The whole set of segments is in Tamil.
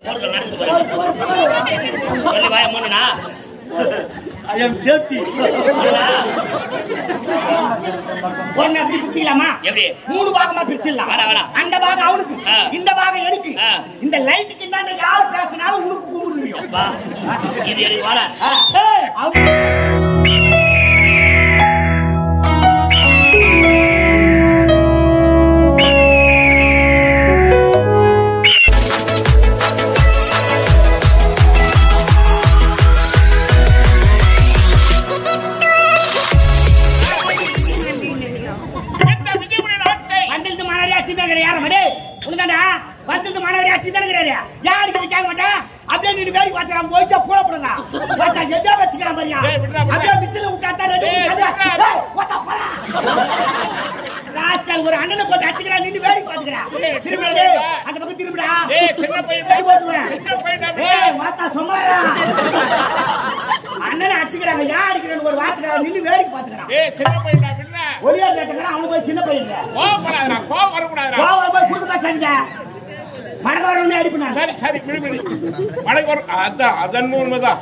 வாய மூணுனா I am safety. ஒன்னு அப்படி பிரிச்சுக்கலாமா? எப்படி 3 பாகமா பிரிச்சிடலாம். வேணாம். அந்த பாகம் அவனுக்கு, இந்த பாகம் எனக்கு. இந்த லைட்டுக்கு இந்தாண்ட யார் பேசினாலும் உனக்கு கூப்பிடுறியும். வா இது எனக்கு வாடா. ஒரு அண்ணனை போட்டு அடிச்சுக்கிறா, நின்று வேடிக்கை பாத்துக்கிறா. அந்த பக்கம் திரும்பிடா. அண்ணனை அடிச்சுக்கிறாங்க, யார் அடிக்கிறேன்னு ஒரு வார்த்தை நின்று வேடிக்கை பாத்துக்கிறான். ஒளியா கேட்டுக்கிறான், அவனு போய் சின்ன பையன் போய் கூட்டு பேசாதீங்க. மடக்கு வரணும்னு அடிப்பா. சரி சரி மடக்கு வரும். அதான் அதன் உண்மைதான்.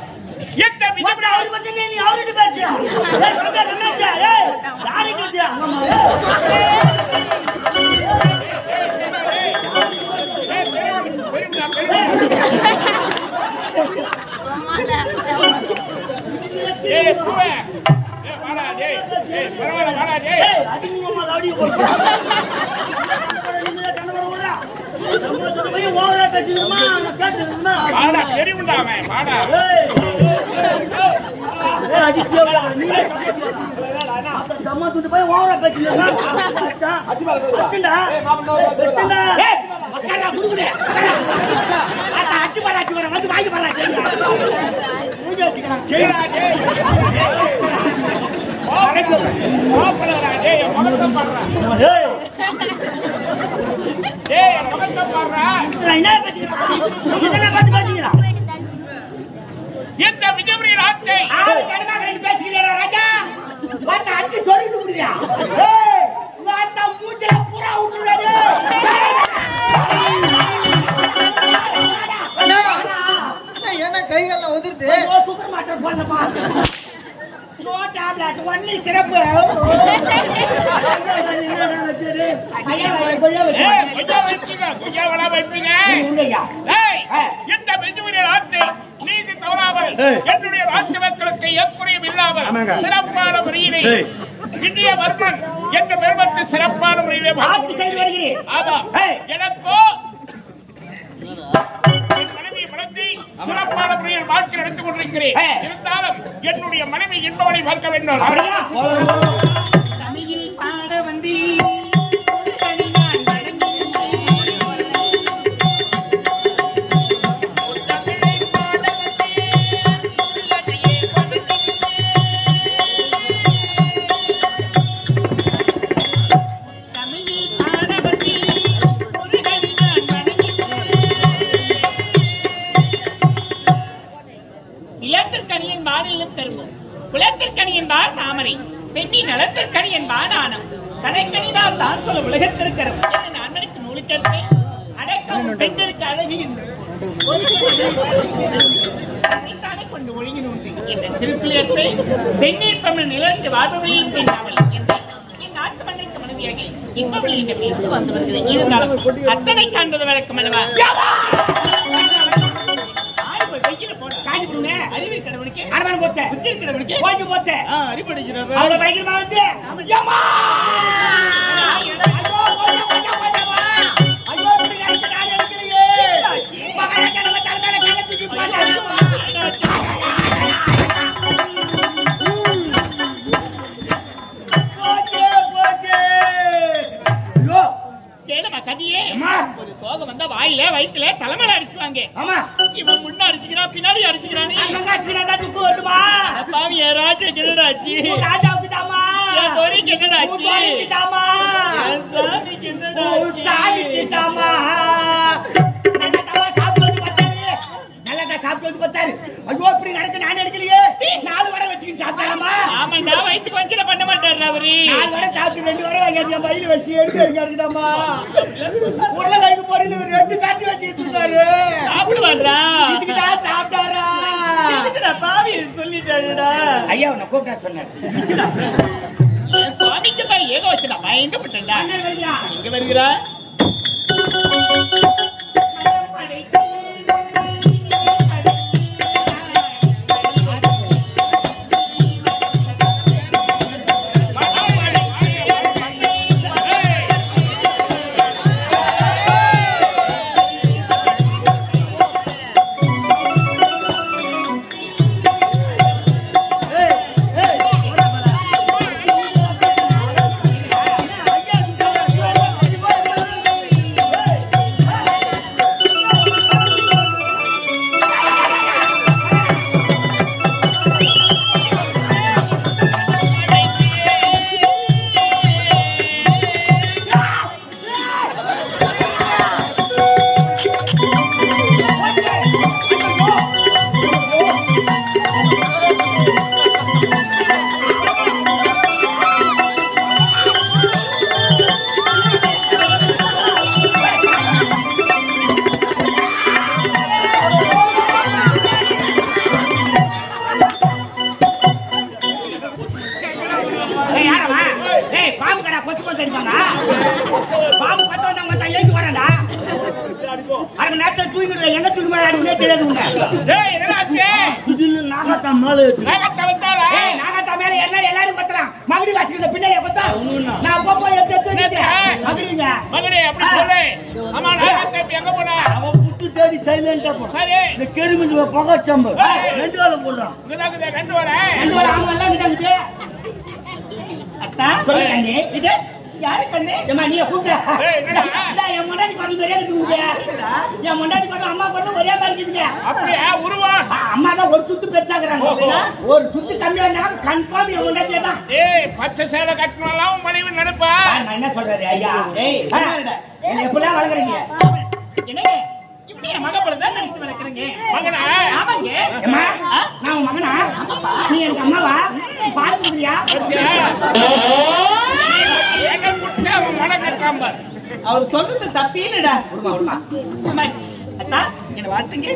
கைகள்லாம் உதிர்த்து சுகர் மாத்திரை போடப்பா. சிறப்பு நீதி தவறாமல் என்னுடைய ராஜ்ய மக்களுக்கு எக்குறையும் இல்லாமல் சிறப்பான முறையிலே இந்திய வர்மன் என்ற பெருமத்து சிறப்பான முறையிலே ஆட்சி செய்து வருகிறேன். எனக்கோ மனைவியை வளர்த்தி சிறப்பான முறையில் வாழ்க்கை நடத்திக் கொண்டிருக்கிறேன். இருந்தாலும் என்னுடைய மனைவி என்பவனை பார்க்க வேண்டும். தமிழில் பாட வந்தி பெண்ணின் நலத்திற்கனி என்பான் ஆனம் கடைக்கணிதான் தான் சொல்ல உலகத்திற்கரும் என நான் நினைத்து நூலிக்கற்று அடக்கம் பெண்ணிற்கு அழகி தானே கொண்டு ஒழுங்கி நோன்றி என்ற திருப்பிலியத்தை பெண்ணீர் தமிழ் நிலர்ந்து வாழ்பவழியின் பெண் அவள் என்று என் நாட்டு மண்ணைக்கு மனைவியாக இப்பவள் என்ற பேருந்து வந்து வருகிறது. இருந்தாலும் அத்தனை காண்பது வழக்கம் அல்லவா? அறிவியல் கடவுளுக்கு அரவணை போட்ட புத்திர கடவுளுக்கு கோயில் போட்ட அறிவடைகிறது. அவளை பயங்கரமா வந்து அம்மா ஐயோ இப்படி நினைச்சு நான் நினைக்கலையே. மகனை கடவுளை தலைமையில கலத்துக்கு ஒரு கோகம் வந்தா வாயில வயிற்றுல தலைமையில அடிச்சுவாங்க. ஆமா இவன் முன்ன அடிச்சுக்கிறான், பின்னாடி அடிச்சுக்கிறானே. பாவி என் ராஜா என்னடாச்சு? ராஜாவுக்கு தாமா என் பொறிக்கு என்னடாச்சு? தாமா சாமிக்கு சாமிக்கு தாமா நல்லதா சாப்பிட்டு வந்து பார்த்தாரு. ஐயோ இப்படி நடக்க நான் எடுக்கலையே. 4 வடை வச்சுக்கிட்டு சாப்பிட்டாமா? ஆமாண்டா வயிற்றுக்கு வஞ்சில பண்ண மாட்டாரு அவரு. 4 வடை சாப்பிட்டு 2 வடை வாங்கி வயிறு வச்சு எடுத்து எடுக்காதுதாமா. உருளைக்கிழங்கு பொரியல் 2 காட்டி வச்சுக்கிட்டு இருந்தாரு. சாப்பிடுவாரு சாமி சொல்லிட்டாருடா. ஐயா உன்னை கூப்பிட்டா சொன்னாரு. சுவாமிக்கு தான் ஏதோ வச்சுடா பயந்து விட்டா இங்க வருகிறா. ஒரு சுத்து கம்மியா இருந்தாலும் கன்ஃபார்ம் என் முன்னாடியே தான். பச்சை சேலை கட்டணும் மனைவி நினைப்பா. நான் என்ன சொல்றாரு ஐயா? எப்படிலாம் வளர்க்குறீங்க? என்னங்க இப்படி என் மக போல தான் நினைச்சு வளர்க்குறீங்க? மகனா? ஆமாங்க. நான் உன் மகனா? நீ எனக்கு அம்மாவா? பால் குடியா? அவன் மன கட்டாம்பார். அவர் சொல்றது தப்பீனடா. அத்தா என்ன வாழ்த்துங்க.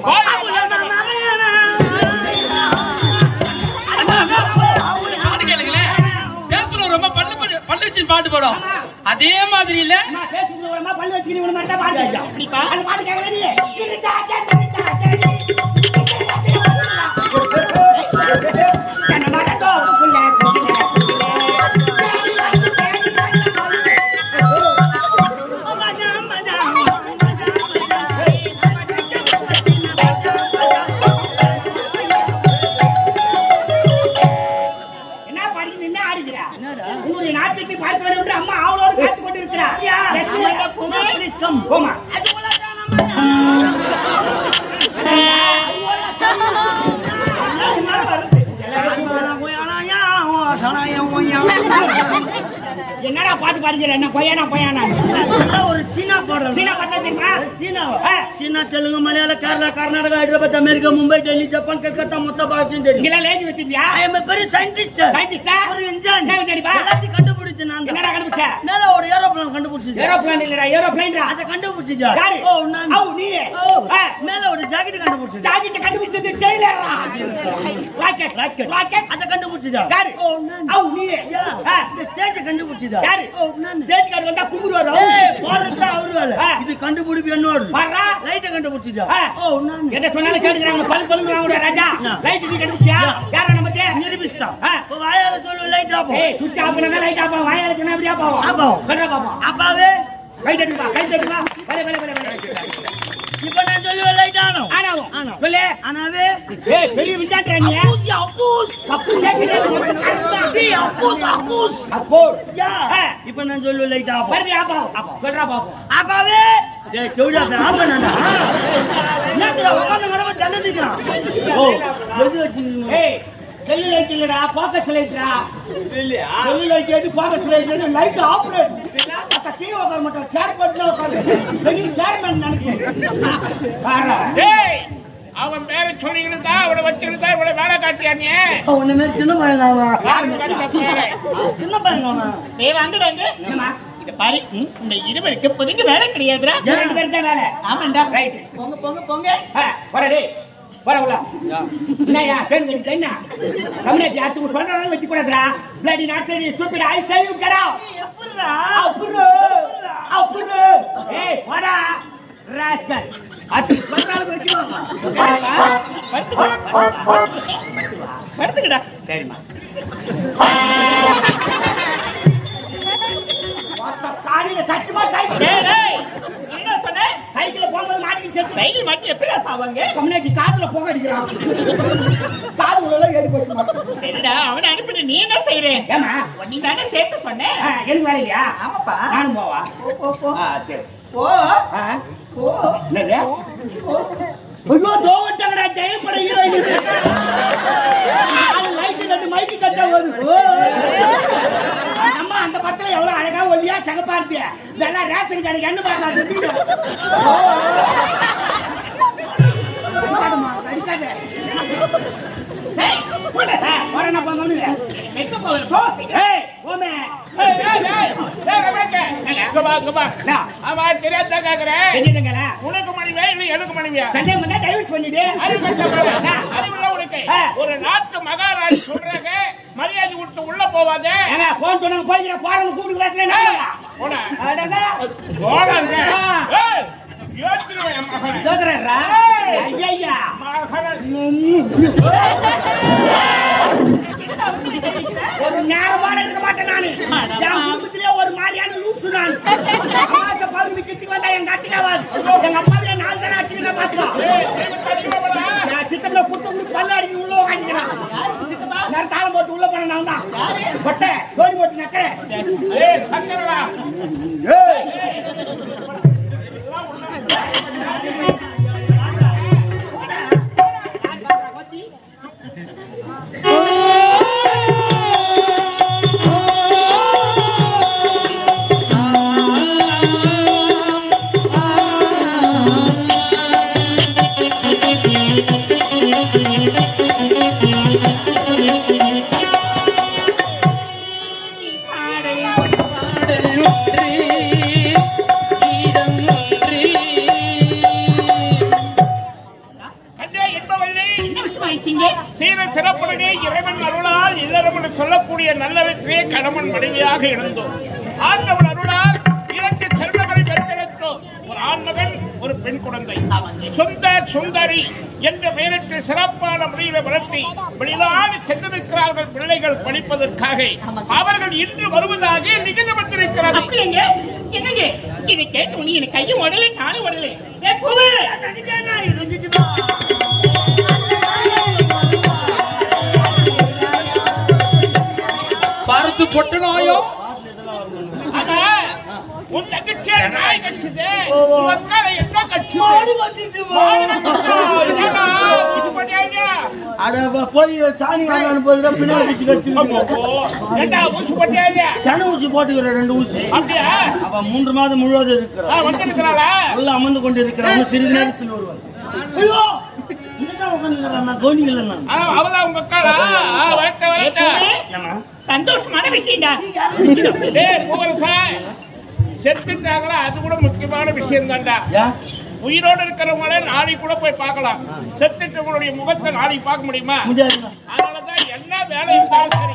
ரொம்ப பல்லு வச்சு பாட்டு பாடும். அதே மாதிரி இல்ல பல்லு வச்சு பாட்டு அந்த பாட்டு கேட்கல. என்னடா பாட்டு பாடுகிற? என்ன பையனா பையனா? ஒரு சீனா பாடுற. சீனா பாட்டா தெரியுமா? சீனா, தெலுங்கு, மலையாளம், கேரளா, கர்நாடகா, ஹைதராபாத், அமெரிக்கா, மும்பை, டெல்லி, ஜப்பான், கல்கத்தா மொத்த பாஷையும் தெரியும். இங்கெல்லாம் லேஞ்சி வச்சிருக்கியா? I am a very scientist. Scientist ஒரு இன்ஜினியர். என்ன தெரியுமா? எல்லாத்தையும் கண்டுபிடிச்சேன் நான். என்னடா கண்டுபிடிச்ச? மேல ஒரு ஏரோப்ளேன் கண்டுபிடிச்சேன். ஏரோப்ளேன் இல்லடா, ஏரோப்ளேன்டா. அத கண்டுபிடிச்சது யாரு? ஓ நான். நீ. மேல ஒரு ஜாக்கெட் கண்டுபிடிச்சேன். ஜாக்கெட் கண்டுபிடிச்சது டெய்லரா. ராக்கெட் அத கண்டுபிடிச்சது யாரு? ஓ நான். நீ. இந்த ஸ்டேஜ் கண்டுபிடிச்சது யாரு? ஓ நான். ஸ்டேஜ் கார்டு வந்தா கும்பிடுவாரு. போறதா அவரு வேலை. இது கண்டுபிடிப்பு என்னோட. வர்றா லைட் கண்டுபிடிச்சது. ஓ நான். என்ன சொன்னாலும் கேக்குறாங்க. பல் வாங்குற ராஜா. லைட் நீ கண்டுபிடிச்சா? யார நமக்கு நிரூபிச்சிட்டா. வாயால சொல்லு லைட் ஆஃப். சுவிட்ச் ஆஃப் பண்ணா லைட் ஆஃப். வாயால சொன்னா அப்படியே ஆஃப் ஆகும். ஆஃப் ஆகும். கரெக்டா பாப்போம். அப்பாவே கை தட்டுவா. இப்ப நான் சொல்லுவேன் லைட் ஆனோம். ஆனோம். சொல்லு. ஆனாவே பெரிய விஞ்ஞானியா நீ? அப்பூஸ். இப்ப நான் சொல்லுவேன் லைட் ஆஃப். மறுபடியும் ஆஃப் ஆகும். சொல்றா பாப்போம். அப்பாவே டேய் கேவுடா ஆஃப் பண்ணடா. என்னடா உட்கார்ந்து மரமா தந்ததிக்குறான். ஓ எது வச்சிருக்கீங்க? செல்லு லைட் இல்லடா, ஃபோக்கஸ் லைட்ரா. இல்லையா? செல்லு லைட் எது, ஃபோக்கஸ் லைட் எது? Light operate. அத கீழ உட்கார மாட்டோம், சேர் போட்டுல உட்காரு. பெரிய சேர்மன் நினைக்கிறேன். பாரு. டேய் அவன் பேரை சொல்லிக்கிட்டா அவளை வச்சிருந்தா இவளை வேலை காட்டியா நீ? ஒண்ணுமே சின்ன பையன் அவன். சின்ன பையன் அவன். டேய் வாங்கடாங்க. என்னமா? இத பாரு, இந்த இருவருக்கு பொதுங்க வேலை கிடையாதுடா. ரெண்டு பேர் தான் வேலை. ஆமாண்டா. ரைட். போங்க. போடா டேய். போடா உள்ள. என்னய்யா பேன் கட்டி என்ன கம்யூனிட்டி ஆத்து சொல்றவங்க வச்சு கூடாதுடா. bloody not say stupid I say you get out. எப்படிடா அப்புறம் ஏய் போடா ராஸ்கல் அத்தி சொல்றவங்க வச்சு படுத்துக்கடா. சரிம்மா காலையில சத்தியமா சைக்கிள் என்ன சொன்ன? சைக்கிள் போகும்போது மாட்டிக்கிச்சு. சைக்கிள் மாட்டி எப்படி சாவாங்க? கம்யூனிட்டி காதுல புகை அடிக்கிறான். காது உள்ள ஏறி போச்சுமா. சரிடா அவனை அனுப்பிட்டு நீ என்ன செய்யற? ஏமா நீ தானே சேர்த்து பண்ண. எனக்கு வேலை இல்லையா? ஆமாப்பா நானும் போவா. போ சரி போ போ. என்னது? ஐயோ தோவட்டங்கடா ஜெயம் பட ஹீரோயின். அது லைட் கட்டு மைக்கு கட்ட வருது. அம்மா அந்த படத்துல எவ்வளவு அழகா ஒல்லியா சகப்பா இருப்பிய. நல்லா ரேஷன் கடைக்கு என்ன பார்க்கலாம். ஒரு நாட்டு மகாராணி சொல்றாங்க மரியாதை விட்டு உள்ள போவாத போன் சொன்னாங்க போய்கிற போறவங்க கூப்பிட்டு பேசுறேன். ஒரு நேரமான இருக்க மாட்டேன் நானு. என் குடும்பத்திலே ஒரு மாதிரியான லூசு நான். பருவி கிட்டி வந்தா எங்க அட்டிக்காவாது. எங்க அப்பாவே 4 தானே அடிச்சுக்கிட்ட பாத்துக்கோ. சித்தம்ல குத்து குடு பல்ல அடிக்கி உள்ள உட்காந்துக்கிறான். நான் தாளம் போட்டு உள்ள போன நான் தான். கொட்டை தோடி போட்டு நக்கறேன். சங்கரடா சிறப்புடனே இறைவன் அருளால் இல்லறம் சொல்லக்கூடிய நல்லவற்றையே கணவன் மனைவியாக இருந்தோம். ஆண்டவன் அருளால் 2 செல்வங்களை பெற்றெடுத்தோம். ஒரு ஆண்மகன் ஒரு பெண் குழந்தை. சுந்தர் சுந்தரி என்ற பெயரிட்டு சிறப்பான முறையில் வளர்த்தி வெளிநாடு சென்றிருக்கிறார்கள் பிள்ளைகள் படிப்பதற்காக. அவர்கள் இன்று வருவதாக நிகழ்ச்சிருக்கிறார்கள். என்னங்க இதை கேட்டு நீ எனக்கு கையும் உடலே காலும் உடலே பருத்து பொட்டு நோயோ உன் தங்கச்சியா நாய் கட்சிது மக்களை என்ன கட்சி போய் சாணி வாங்கணும் போது பின்னாடி ஊசி போட்டியா சன ஊசி போட்டுக்கிற 2 ஊசி. அப்படியா? அப்ப 3 மாதம் முழுவதும் இருக்கிறாரா? உள்ள அமர்ந்து கொண்டு இருக்கிறாங்க. சிறிது நேரத்தில் வருவார். ஐயோ இதுதான் உட்காந்துக்கிறான். நான் கவனிக்கல. நான் அவதான் உங்க அக்காளா? சந்தோஷமான விஷயம்டா. செத்துட்டாங்களா? அது கூட முக்கியமான விஷயம் தான்டா. உயிரோடு இருக்கிறவங்கள நாளைக்கு கூட போய் பார்க்கலாம். செத்துட்டவங்களுடைய முகத்தை நாளைக்கு பார்க்க முடியுமா? அதனாலதான் என்ன வேலை இருந்தாலும் சரி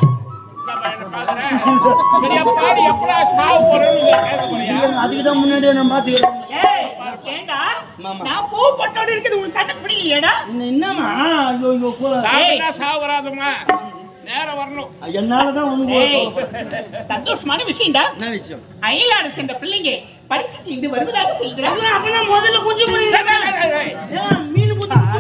அதுக்குதான் முன்னாடியே நான் பாத்துக்கிறேன். நான் பூ போட்டோட இருக்குது உன் கண்ணுக்கு பிடிக்கலையேடா? என்னமா சாவராதமா நேரம் வரணும். என்னாலதான் வந்து சந்தோஷமான விஷயம்டா. என்ன விஷயம்? அயலாடு சென்ற பிள்ளைங்க படிச்சுட்டு இங்கு வருவதாக சொல்கிறாங்க. அப்ப முதல்ல குஞ்சு மீன்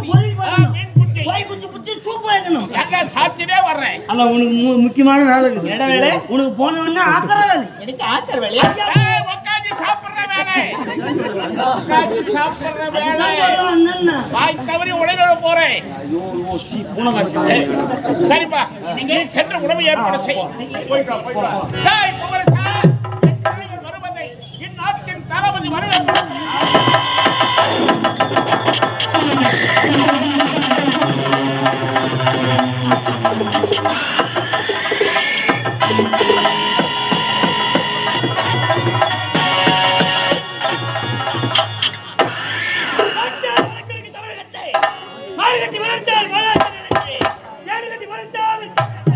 குஞ்சு சூப் வைக்கணும். சாப்பிட்டுட்டே வர்றேன். ஆனா உனக்கு முக்கியமான வேலை இருக்குது. என்ன வேலை? உனக்கு போன உடனே ஆக்கிற வேலை. எனக்கு ஆக்கிற வேலையா? உட்காந்து சாப்பிடுற வேலை. சாப்பிடுற வேலை. வாய் தவறி உடனே போறேன். சரிப்பா நீங்க சென்ற உணவு ஏற்பாடு செய்ய போயிட்டோம். வருவதை இந்நாட்டின் தளபதி வரவேற்பு. கட்டி வளர்த்தால் ஏடு கட்டி வளர்த்தால்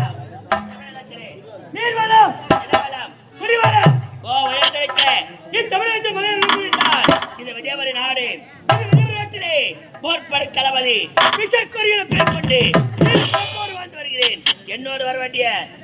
நீர் வளம் குடிவளம் இத்தமிழகத்தில் இந்த விஜயபுரி நாடு போர்ப்படை களபதி விஷக்கொரியில பேர் கொண்டு வாழ்ந்து வருகிறேன். என்னோடு வர வேண்டிய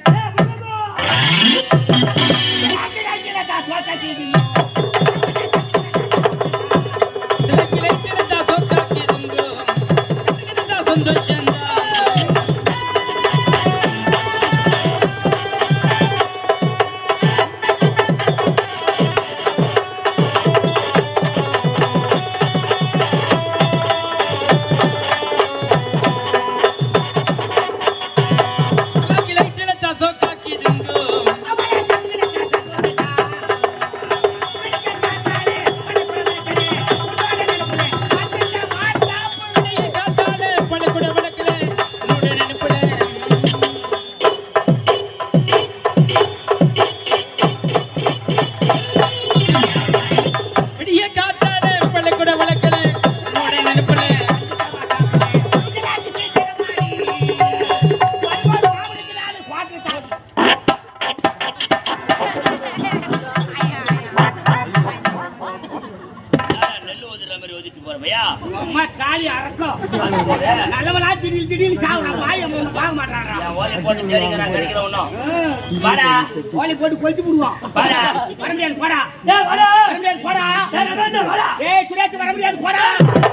காலி அறக்கும் நல்லவனா திடீர் திடீர்னு சாவுறான் வாய பார்க்க மாட்டான். ஓலை போட்டு சரிக்கிறான் கிடைக்கிறோம் ஒன்னும் வாடா ஓலை போட்டு கொளுத்து விடுவான். வாடா வர முடியாது போடா வர முடியாது போடா ஏய் சுரேஷ் வர முடியாது போடா.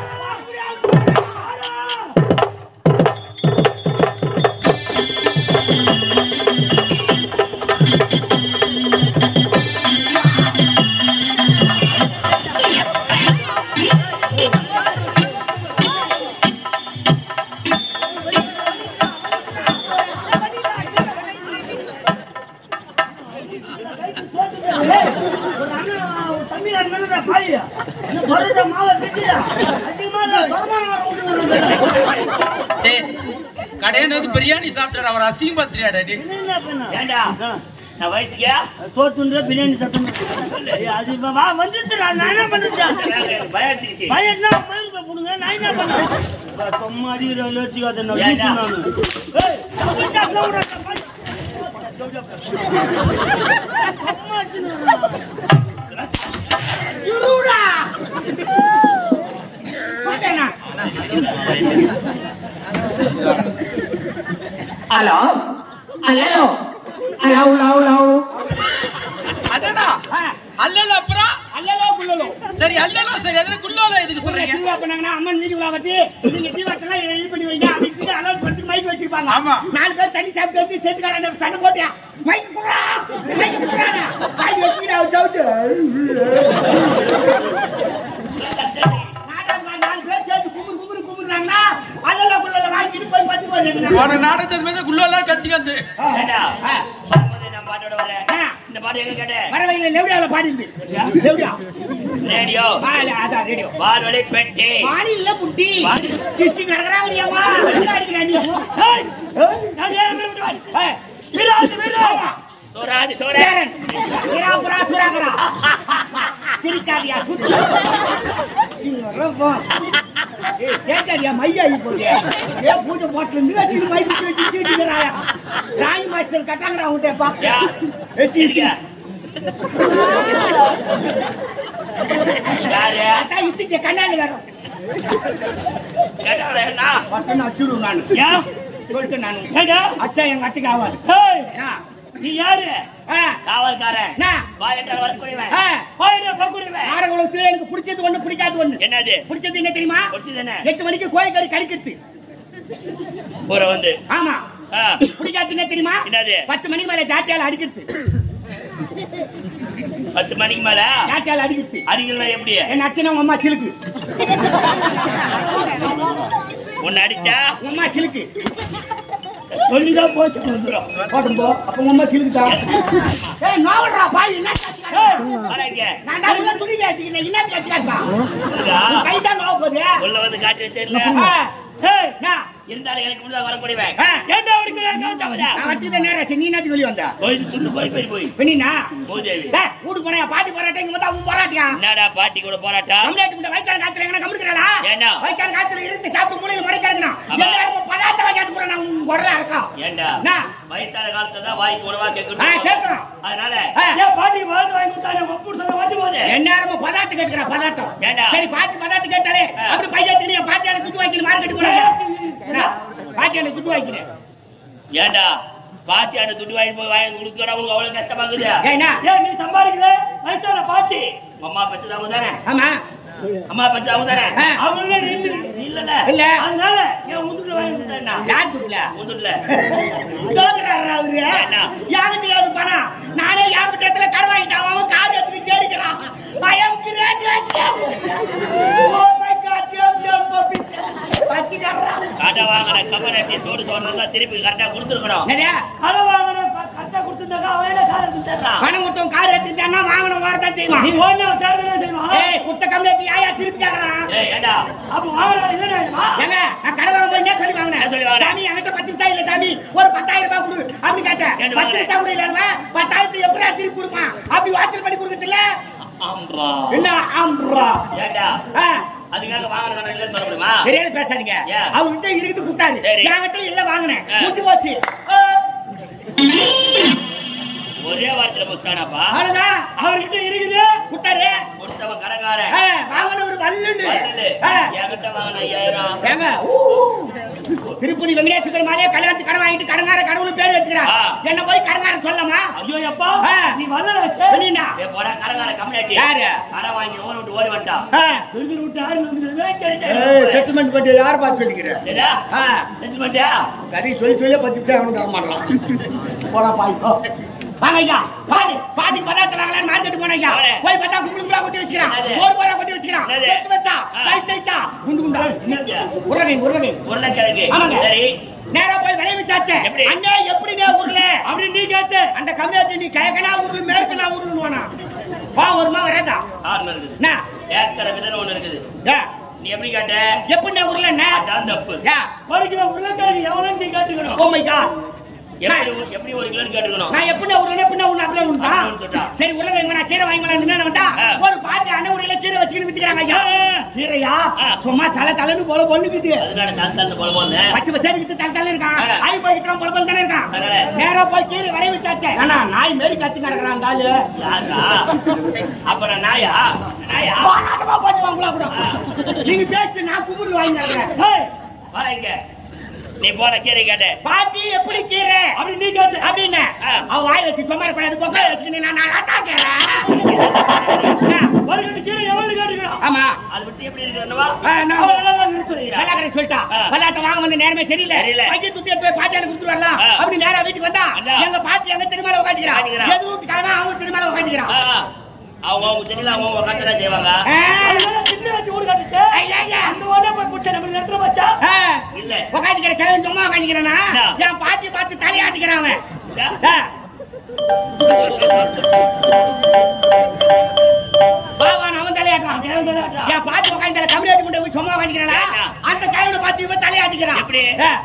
கடையில பிரியாணி சாப்பிட்டாரு அவர் அசிங்கமா தெரியாடி சோத்துன்ற பிரியாணி சாப்பிட்டு அது வந்துச்சு நான் என்ன பண்ணுறேன் பயன்னா மயிறு போடுங்க நான் என்ன பண்ணேன் சும்மா அடிக்கிற வச்சுக்காத ஹலோ ஹலோ ஹலோ ஹலோ அதனா அல்லல அப்புறம் அல்லலோ குள்ளலோ சரி அல்லலோ சரி அதுல குள்ளலோ எதுக்கு சொல்றீங்க? திருவிழா பண்ணாங்கன்னா அம்மன் நீதி விழா வச்சு நீங்க தீவாட்டெல்லாம் ரெடி பண்ணி வைங்க அதுக்கு அலோட் பண்ணி மைக் வச்சிருப்பாங்க. ஆமா 4 பேர் தண்ணி சாப்பிட்டு வந்து செட்டுக்காரன் சண்டை போட்டியா மைக் குடுறா மைக் வச்சுக்கிட்டு அவ சவுட்டு அல்லலோ குள்ளலோ வாங்கிட்டு போய் பட்டு போறீங்க. ஒரு நாடகத்து மேல குள்ளலோ கத்தி வந்து பாட்டோட வர இந்த பாட்டு எங்க கேட்ட வரவையில லெவடியால பாடிந்து லெவடியா ரேடியோ அதான் ரேடியோ வால்வலை பெட்டி வாடி இல்ல புட்டி சிச்சி கடகராவடியாமா அடிக்குறா நீ ஏய் நான் ஏன் ஏய் விராது விராது சோராதி சோரன் விராபுரா சுராகரா சிரிக்காதியா சுத்து சிங்கரப்பா ஏய் கேட்டாரியா மையா இப்போதே ஏ பூஜை போட்ல இருந்து வச்சு மைக் வச்சு கேட்டிங்கறாயா ராணி மாஸ்டர் கட்டாங்கடா உன்டேப்பா ஏச்சி யாரே அட்டா இஸ்திக்கு கண்ணால வரும் கேட்டாரே என்ன பட்டன அச்சுடு நான் ஏன் சொல்லிட்டு நான் ஏடா அச்சா எங்க அட்டுக்கு ஆவாது ஏய் நீ யாரு காவல்காரன் நான் வாயட்டால வரக்கூடியவன் கோயில போக்கூடியவன் நாடகத்துல எனக்கு பிடிச்சது ஒண்ணு பிடிக்காது ஒண்ணு என்னது பிடிச்சது என்ன தெரியுமா பிடிச்சது என்ன 8 மணிக்கு கோழிக்கறி கடிக்கிறது போற வந்து ஆமா பிடிக்காது என்ன தெரியுமா என்னது 10 மணிக்கு மேல ஜாட்டியால அடிக்கிறது 10 மணிக்கு மேல ஜாட்டியால அடிக்கிறது அடிக்கலாம் எப்படி என் அச்சனை உங்க அம்மா சிலுக்கு உன்னை அடிச்சா உங்க அம்மா சிலுக்கு சொல்லிதான் போச்சு வந்துடும் போட்டும் போ அப்ப உங்க அம்மா சிலுக்குதா ஏய் நோவடா பாய் என்ன வரங்க நான் தான் துணி காட்டிக்கிறேன் என்ன காட்சிக்காப்பா கைதான் நோவ போதே உள்ள வந்து காட்டி தெரியல ஏய் நான் இருந்தாலும் எனக்கு முன்னாடி வரக்கூடியவன் ஏண்டா அவருக்கு நான் வட்டித நேரா நீ நாட்டி வெளிய வந்தா கோயில் துண்டு போய் பெண்ணினா மூதேவி ஊருக்கு போறா பாட்டி போராட்டம் இங்க வந்து போராட்டியா என்னடா பாட்டி கூட போராட்டம் கம்ப்ளைண்ட் பண்ண வயசான காத்துல எங்க கம்முக்குறடா ஏன்னா வயசான காத்துல இருந்து சாப்பிட்டு மூளையில மறைக்காத கேட்கணும். எல்லாரும் பதார்த்த வாங்கிட்டு போற நான் குறலா இருக்கோம். ஏண்டா வயசான காலத்துல தான் வாய்க்கு உணவா கேட்கணும். கேட்கணும். அதனால ஏன் பாட்டிக்கு பதார்த்தம் வாங்கி கொடுத்தாங்க ஒப்பு சொல்ல வந்து போதே. எல்லாரும் பதார்த்த கேட்கற பதார்த்தம். ஏண்டா சரி பாட்டி பதார்த்த கேட்டாலே அப்படி பையத்தினி பாட்டியான குத்து வாங்கிட்டு மார்க்கெட் போறாங்க. பாட்டியான குத்து வாங்கிக்கிறேன். ஏண்டா பாட்டியான துட்டு வாங்கி போய் வாங்கி கொடுக்கறா உங்களுக்கு அவ்வளவு கஷ்டமா இருக்குது. ஏன் நீ சம்பாதிக்கல வயசான பாட்டி அம்மா பெற்றதாம தானே? ஆமா அம்மா பெற்றதாம தானே? அவங்க இல்ல இல்ல அதனால என் முதுகுல வாங்கி கொடுத்தா யார் துட்டுல ஒண்ணுல தோக்குறாரு அவரு. யாருக்கு அது பணம்? நானே யாருக்கு இடத்துல கடன் வாங்கிட்டான். அவன் கார் எடுத்து கேடுக்கிறான். I am great. Oh my God, ஜம் பச்சிக்கறா. காட்ட வாங்குற கமரட்டி சோடு சோறதா திருப்பி கரெக்டா கொடுத்துறணும். சரியா? கடன் வாங்குற கரெக்டா கொடுத்துட்டாங்க. அவனே கார் எடுத்துட்டான். பணம் கொடுத்தோம் கார் எடுத்துட்டானா வாங்கணும் வரதா செய்வான். நீ ஓடுன தேர்தலே செய்வான். ஏய் குட்ட கம்மியாட்டி யாயா திருப்பி கேக்குறான். ஏண்டா அப்ப வாங்குற இல்லையா? ஏங்க நான் கடன் வாங்க போய் என்ன சொல்லி வாங்குனேன்? சாமி என்கிட்ட 10 நிமிஷம் இல்ல சாமி ஒரு 10,000 ரூபாய் கொடு அப்படி கேட்டேன். 10 நிமிஷம் கூட இல்ல 10,000 எப்படியா திருப்பி கொடுப்பான்? அப்படி வாச்சல் பண்ணி கொடுக்கறதில்ல. அம்பா என்ன அம்பா? ஏண்டா அதுக்காக வாங்குற கடன் இல்லன்னு சொல்ல முடியுமா? தெரியாது பேசாதீங்க. அவர்கிட்ட இருக்குது குட்டாரு. என்கிட்ட இல்ல வாங்குனேன். முடிஞ்சு போச்சு. ஒரே வாரத்துல முடிச்சானாப்பா. அவ்வளவுதான். அவர்கிட்ட இருக்குது குட்டாரு கொடுத்தவன் கடைக்காரன் வாங்கின ஒரு வல்லுன்னு என்கிட்ட வாங்கின 5000. ஏங்க திருப்பதி வெங்கடேஸ்வர பெருமாளே கல்யாணத்துக்கு கடன் வாங்கிட்டு கடங்கார கடவுள் பேர் வச்சுக்கிறான். என்ன போய் கடங்காரன் சொல்லமா? ஐயோ அப்பா நீ வரல நீனா போட கடங்கார கம்யூனிட்டி யாரு கடன் வாங்கி ஓடி விட்டு ஓடி வந்துட்டான். விருது விட்டு யாரு வந்து செட்டில்மெண்ட் பண்ணி யார் பார்த்து சொல்லிக்கிறேன்? செட்டில்மெண்டா சரி சொல்லி 10 நிமிஷம் அவனும் தர மாட்டான். போடா பாய்ப்போ வாங்க ஐயா. பாட்டி பதார்த்தம் வாங்கலாம் மார்க்கெட் போன ஐயா. போய் பார்த்தா கும்பலுக்குள்ள கொட்டி வச்சுக்கிறான். ஒரு போரா கொட்டி வச்சுக்கிறான். எடுத்து வச்சா சைஸா குண்டு குண்டா உருளைக்கிழங்கு. சரி நேரா போய் விளைய வச்சாச்சே. அண்ணே எப்படினே ஊர்ல அப்படி நீ கேட்ட அந்த கம்மியாட்டி நீ கிழக்கனா ஊர்ல மேற்கனா ஊர்லுவானா வா வருமா வரதா ஆர்மர் இருக்குது. என்ன ஏக்கற விதன ஒண்ணு இருக்குது. நீ எப்படி கேட்ட? எப்படினே ஊர்ல என்ன அதான் தப்பு. பறிக்கிற உருளைக்கிழங்கு எவ்வளவு நீ கேட்டுக்கணும். ஓ மை காட் எப்படி ஒரு கிலோ கேட்டுக்கணும்? நான் எப்படி உருளை பின்ன உள்ள அப்படியே உண்டா? சரி உருளைங்க நான் கீரை வாங்கி வரலாம் வந்தா ஒரு பாட்டி அண்ணவுடையில கீரை வச்சுக்கிட்டு வித்துக்கிறாங்க ஐயா. கீரையா சும்மா தலை போல பொண்ணுக்குது. அதனால தலை போல போல பச்சை பச்சை வித்து தலை இருக்கான். ஐ போய் வித்தா போல போல தானே இருக்கான். நேரா போய் கீரை விளைய வச்சாச்சே. ஆனா நாய் மேரி கத்தி நடக்கறான் காலு. யாரா? அப்புறம் நாயா நாட்டமா போச்சு வாங்கலாம் கூட. நீங்க பேசி நான் குமுறு வாங்கி நடக்கிறேன். வா இங்க நீ போற கீரை கேட்ட. பாட்டி எப்படி கீரை அப்படி நீ கேட்ட அப்படின்னு அவ வாய் வச்சு சும்மா இருக்கூடாது. பொக்கை வச்சுக்கிட்டு நான் நல்லா கேட்கிறேன். ஒரு கீரை எவ்வளவு கேட்டுக்கணும்? ஆமா அது விட்டு எப்படி இருக்கிறவா சொல்லிட்டா பல்லாத்த வாங்க வந்து நேரமே சரியில்லை. பையன் துப்பி போய் பாட்டியால கொடுத்துட்டு வரலாம் அப்படி நேரா வீட்டுக்கு வந்தா எங்க பாட்டி எங்க திருமலை உட்காந்துக்கிறான். எதுவும் கிழமை அவங்க திருமலை உட்காந்துக்கிறான். அவங்க தெரியல அவங்க உட்காந்துதான் செய்வாங்க. இல்ல உட்காந்துக்கிற கிழமை சும்மா உட்காந்துக்கிறானா என் பாட்டி பார்த்து தலையாட்டுக்கிறான் அவன். அவன் தலையாட்டுறான். என் பாட்டி உட்காந்து தமிழ்நாட்டு கொண்டு போய் சும்மா உட்காந்துக்கிறானா அந்த கிழமை பார்த்து இவன் தலையாட்டுக்கிறான். எப்படி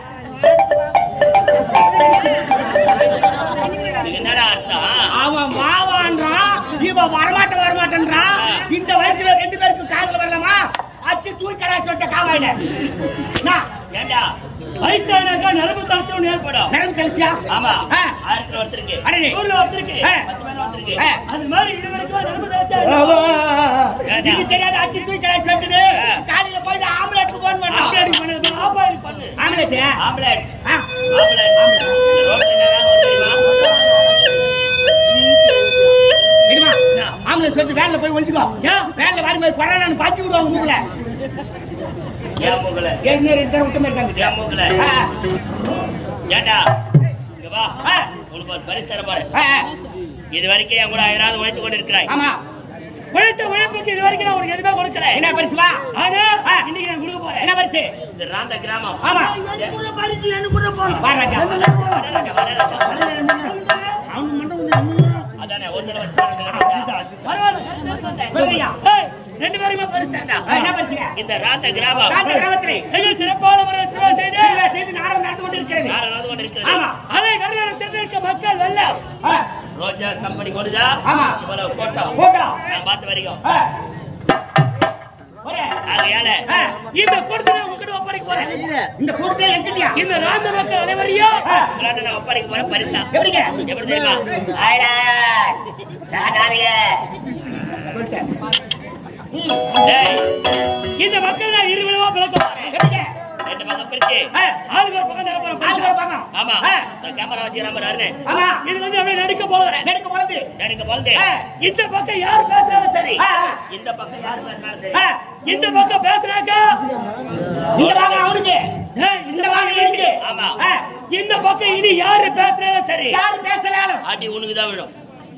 என்னடா அர்த்தம்? அவன் மாவான்றான் இவன் வரமாட்டேன்றான். இந்த வயசுல 2 பேருக்கு காதல் வரலாமா? அச்சு தூக்கி கடை சொல்லிட்ட காவாயில ஏண்டா வயசானாக்கா நரம்பு தளர்ச்சி ஏற்படும். நரம்பு தளர்ச்சியா? ஆமா 1000 ஒருத்தருக்கு ஒருத்தருக்கு 10 பேர் ஒருத்தருக்கு அது மாதிரி இது வரைக்கும் நரம்பு தளர்ச்சி இது தெரியாத அச்சு தூக்கி கடை சொல்லிட்டு காலையில போய் ஆம்புலன்ஸ்க்கு போன் பண்ணு. ஆம்புலன்ஸ் பண்ணு. ஆம்புலன்ஸ் ஆம்புலன்ஸ் ஆம்புலன்ஸ் சொல்லி வேன்ல போய் ஒழிச்சுக்கோ. வேன்ல வரும்போது கொரோனான்னு பாய்ச்சி விடுவாங்க மூக்குல. ஏன் மூக்குல? ஏற்கனவே 2 தடவை விட்டு மாதிரி இருக்காங்க. ஏன் மூக்குல? ஏண்டா இங்க வா உனக்கு ஒரு பரிசு தர பாரு. இது வரைக்கும் என் கூட 1000 உழைத்து கொண்டு இருக்கிறாய். ஆமா உழைத்த உழைப்புக்கு இது வரைக்கும் நான் உனக்கு எதுவுமே கொடுக்கல. என்ன பரிசு வா? ஆனா இன்னைக்கு நான் கொடுக்க போறேன். என்ன பரிசு? இந்த ராந்த கிராமம். ஆமா பரிசு என்ன கூட போறோம். வா ராஜா அதானே ஒரு தடவை சொல்லுங்க. 2 பேருமே பரிசுடா. என்ன பரிசு? இந்த ராந்த கிராமம் கிராமத்திலே எங்கள் சிறப்பான முறையில் திருவிழா செய்து நாடகம் நடந்து கொண்டிருக்கிறது. நடந்து கொண்டு இருக்கிறது. ஆமா அதை கடலில் திரண்டிருக்க மக்கள் வெள்ளம் ரோஜா கம்பெனி கொடுதா? ஆமா இவ்வளவு போட்டோம் போட்டா நான் பார்த்த வரைக்கும் ஆகையால இந்த கூட்டத்தை உங்ககிட்ட ஒப்படைக்க போறேன். இந்த கூட்டத்தை என்கிட்டயா? இந்த ராந்த மக்கள் அனைவரையும் நான் ஒப்படைக்க போறேன் பரிசா. எப்படிங்க? எப்படி தெரியுமா? இந்த மக்கள் நான் இருவிழவா பிளக்க போறேன். எப்படிங்க? ரெண்டு பக்கம் பிரிச்சு ஆளுக்கு ஒரு பக்கம் நிரப்பணும். ஆளுக்கு ஒரு பக்கம். ஆமா கேமரா வச்சு நம்புறாரு. ஆமா. இது வந்து அப்படியே நடுக்க போறேன். நெடுக்க போறது. எனக்கு போல்தே இந்த பக்கம் யார் பேசுறாலும் சரி, இந்த பக்கம் யாரு பேசினாலும் சரி, இந்த பக்கம் பேசுறாக்கா இந்த பாகம் அவனுக்கு, இந்த பக்கம் எனக்கு. ஆமா இந்த பக்கம் இனி யாரு பேசுறாலும் சரி, யாரு பேசலாலும் ஆட்டி உனக்குதான் விடும்.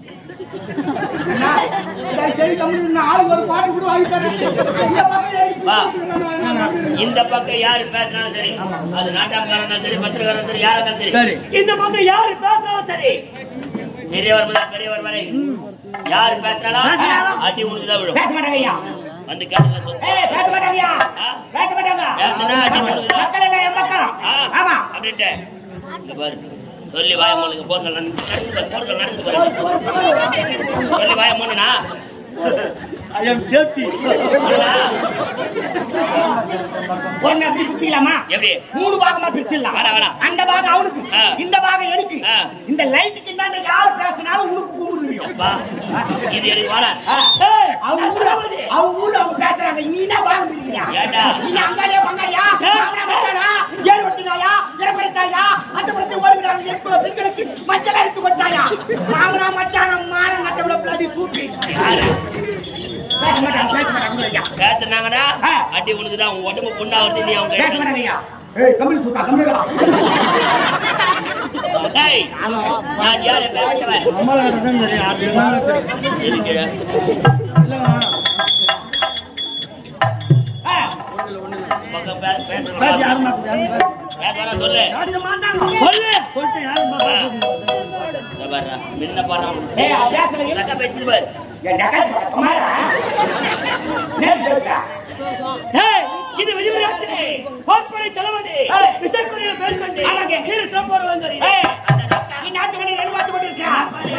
ஆளுக்கு ஒரு பாட்டு கூட வாங்கி தரேன். வா. இந்த பக்கம் யாரு பேசினாலும் சரி, அது நாட்டாமக்காரன் சரி, பத்திரக்காரன் சரி, யாரா இருந்தாலும் சரி, இந்த பக்கம் யாரு பேசுறாலும் சரி, பெரியவர் முதல் பெரியவர் வரை யாரு பேசினாலும் ஆட்டி உனக்குதான் விடும். பேச மாட்டாங்க ஐயா. வந்து கேட்டுங்க சொல்லு. பேச மாட்டாங்க ஐயா. பேச மாட்டாங்க. பேசுனா ஆட்டி உனக்குதான். மக்கள் எல்லாம் என் பக்கம். ஆமா. அப்படின்ட்டு இங்க பாரு சொல்லி வாய மூணுங்க போர்கள் நடந்து சொல்லி வாய மூணுனா I am safety. ஒண்ணு அப்படி பிரிச்சுக்கலாமா? எப்படி? 3 பாகமா பிரிச்சிடலாம். வேணாம். அந்த பாகம் அவனுக்கு, இந்த பாகம் எனக்கு. இந்த லைட்டுக்கு தான் யார் பேசினாலும் உனக்கு கூப்பிடுவியும். இது எனக்கு வாடா. அவங்க ஊர்ல அவங்க பேசுறாங்க. நீ என்ன பாகம் பிரிக்கிறா? ஏண்டா? நீ அங்காளியா பங்காளியா? மாமனா மச்சானா? ஏறு வட்டினாயா? இறப்பறித்தாயா? அந்த பத்தி ஓடுகிறாங்க. எத்தனை பெண்களுக்கு மஞ்சள் அடித்து கொடுத்தாயா? மாமனா மச்சானா மானம் மத்தவள பிளாடி சூப்பி. பேசுனாங்கன்னா அடி உனக்குதான். உன் உடம்பு பொண்ணா வருது. நீ அவங்க பேச மாட்டாங்கய்யா. ஏய் கம்பி சுத்தா கம்பிடா. டேய் நான் யாரே பேசவே நம்மள தான் சரி ஆடுறாங்க. இருக்கு. பக்கம் பேசணும். பேசி யாரும் மாட்டாங்க. பேசறா சொல்லு. பேச மாட்டாங்க. சொல்லு. சொல்லிட்டு யாரும் இத பாரு. மின்ன பாரு. ஏய் பேசவே லக்க பேசிட்டு பாரு. ஏய் டக்கட் சுமாரா. நேத்து பேசுடா. ஏய் இது விஜயராஜனே போர்ப்படை தளபதி விசைக்குரிய பேர்கண்டி ஆமாங்க. நீர் சம்போர் வந்தரி. ஏய் நீ நாட்டு வழி நெல்வாத்து கொண்டு இருக்கா?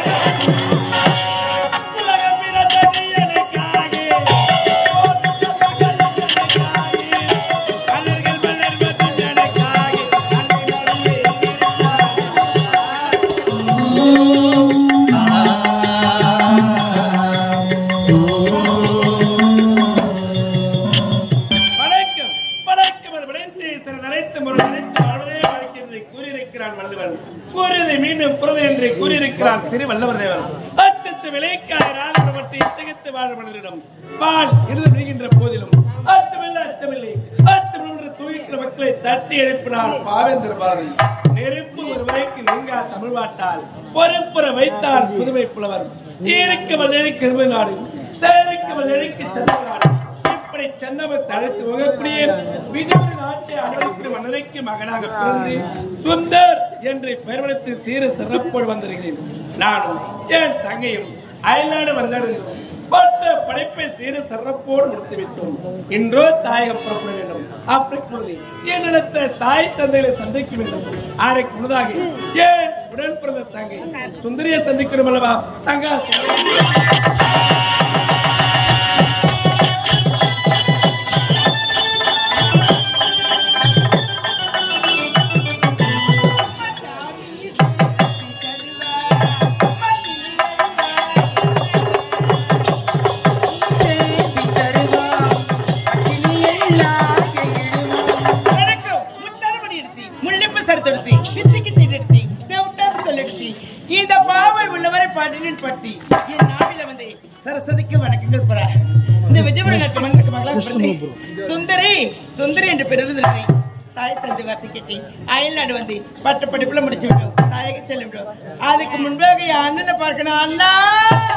கூறியிருக்கிறார் திரு வல்லவர் தேவர். அச்சத்து விலைக்காக ராஜபுரத்தை இத்தகத்து வாழ மனிதரிடம் பால் எழுத முடிகின்ற போதிலும் அச்சமில்லை அச்சமில்லை தூய்க்கிற மக்களை தட்டி எழுப்பினார் பாவேந்திர பாரதி. நெருப்பு ஒரு வரைக்கு நீங்கா தமிழ் வாட்டால் பொறுப்புற வைத்தால் புதுமை புலவர். ஈருக்கவள் எழுக்கு நாடு சேருக்கவள் எழுக்கு சந்திரநாடு. இப்படி சென்னவர் தடுத்து முகக்கூடிய விஜய நாட்டை அனைத்து மன்னரைக்கு மகனாக பிறந்து சுந்தர் என்று பெருமளத்து சீர சிறப்போடு வந்திருக்கிறேன். நானும் என் தங்கையும் அயல்நாடு வந்தடைந்தோம். பட்ட படைப்பை சீர சிறப்போடு முடித்துவிட்டோம். இன்றோ தாயகம் புறப்பட வேண்டும். அப்படி என்னிடத்த தாய் தந்தைகளை சந்திக்க வேண்டும். அதற்கு முன்னதாக ஏன் உடன் பிறந்த தங்கை சுந்தரியை சந்திக்கணும் அல்லவா? தங்கா பட்டி என் நாவில வந்து சரஸ்வதிக்கு வணக்கங்கள் பெற இந்த விஜயபுர நாட்டு மன்னருக்கு மகளாக சுந்தரி சுந்தரி என்று பெறுவதில்லை. தாய் தந்தை வார்த்தை கேட்டி அயல்நாடு வந்து பட்ட படிப்புல முடிச்சு விட்டோம். தாயக செல்ல விட்டோம். அதுக்கு முன்பாக என் அண்ணனை பார்க்கணும். அண்ணா